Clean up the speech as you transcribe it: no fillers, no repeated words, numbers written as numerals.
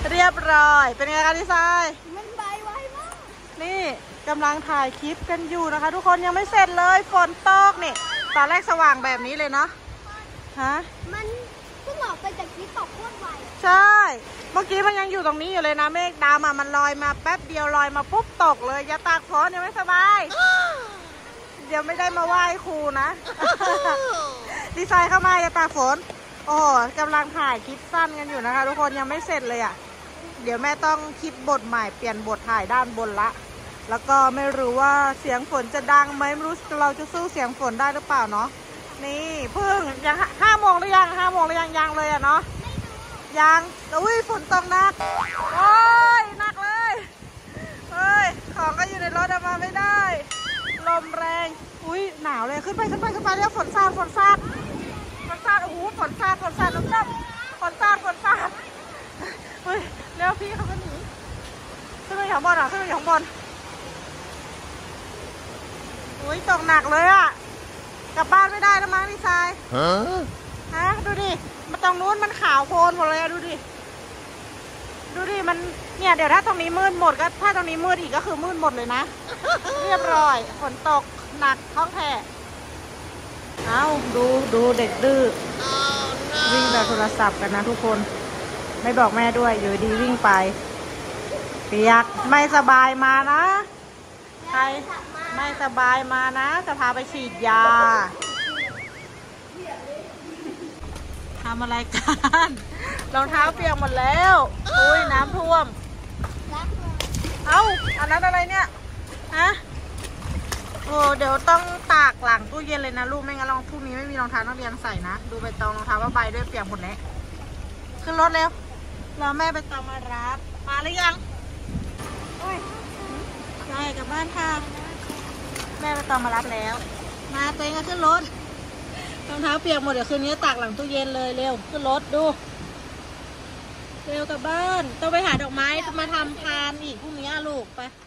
เรียบร้อยเป็นไงคะดีไซน์มันใบไวมากนี่กำลังถ่ายคลิปกันอยู่นะคะทุกคนยังไม่เสร็จเลยฝนตกนี่ตอนแรกสว่างแบบนี้เลยเนาะฮะมันเพิ่งออกไปจากที่ตกโคตรไวใช่เมื่อกี้มันยังอยู่ตรงนี้อยู่เลยนะเมฆดำมันลอยมาแป๊บเดียวลอยมาปุ๊บตกเลยอย่าตากฝนยังไม่สบายเดี๋ยวไม่ได้มาไหว้ครูนะดีไซน์เข้ามาอย่าตากฝนโอ้กำลังถ่ายคลิปสั้นกันอยู่นะคะทุกคนยังไม่เสร็จเลยอ่ะเดี๋ยวแม่ต้องคิดบทใหม่เปลี่ยนบทถ่ายด้านบนละแล้วก็ไม่รู้ว่าเสียงฝนจะดังไหมไม่รู้เราจะสู้เสียงฝนได้หรือเปล่าเนาะนี่เพิ่งยัง5 โมงหรือยัง5 โมงหรือยังเลยอ่ะเนาะยังอุ้ยฝนตกหนักโอ้ยหนักเลยเฮ้ยของก็อยู่ในรถมาไม่ได้ลมแรงอุ้ยหนาวเลยขึ้นไปเรียกฝนซาดโอ้โหฝนซาดน้ำจับฝนซาดเฮ้ยเร็วพี่เขาก็หนีขึ้นไปข้างบนขึ้นไปข้างบนอุ้ยตกหนักเลยอ่ะกลับบ้านไม่ได้แล้วมั้งดีไซน์ฮะดูดิมาตรงนู้นมันขาวโพลนหมดเลยดูดิมันเนี่ยเดี๋ยวถ้าตรงนี้มืดหมดก็ถ้าตรงนี้มืดอีกก็คือมืดหมดเลยนะ เรียบร้อยฝนตกหนักท้องแผ่เอาดูเด็กดื้อวิ่งแบบโทรศัพท์กันนะทุกคนไม่บอกแม่ด้วยอยู่ดีวิ่งไปเปียกไม่สบายมานะใครไม่สบายมานะจะพาไปฉีดยาทำอะไรกันรองเท้าเปียกหมดแล้วอุ้ยน้ำท่วมเอ้าอันนั้นอะไรเนี่ยฮะโอ้เดี๋ยวต้องตากหลังตู้เย็นเลยนะลูกไม่งั้นพรุ่งนี้ไม่มีรองเท้านักเรียนใส่นะดูไปตองรองเท้าผ้าใบด้วยเปียกหมดแล้วขึ้นรถเร็วรอแม่ไปตองมารับมาหรือยังใช่กลับบ้านค่ะแม่ไปตองมารับแล้วมาเต็งขึ้นรถรองเท้าเปียกหมดเดี๋ยวคืนนี้ตากหลังตู้เย็นเลยเร็วขึ้นรถดูเร็วกลับบ้านต้องไปหาดอกไม้มาทำพานอีกพรุ่งนี้ลูกไป